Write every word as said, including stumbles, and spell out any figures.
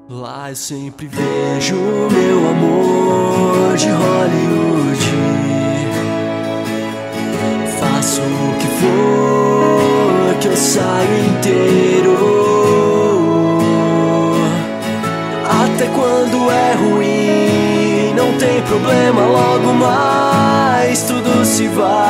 Lá eu sempre vejo meu amor de Hollywood. Faço o que for que eu saio inteiro. Até quando é ruim, não tem problema, logo mais tudo se vai.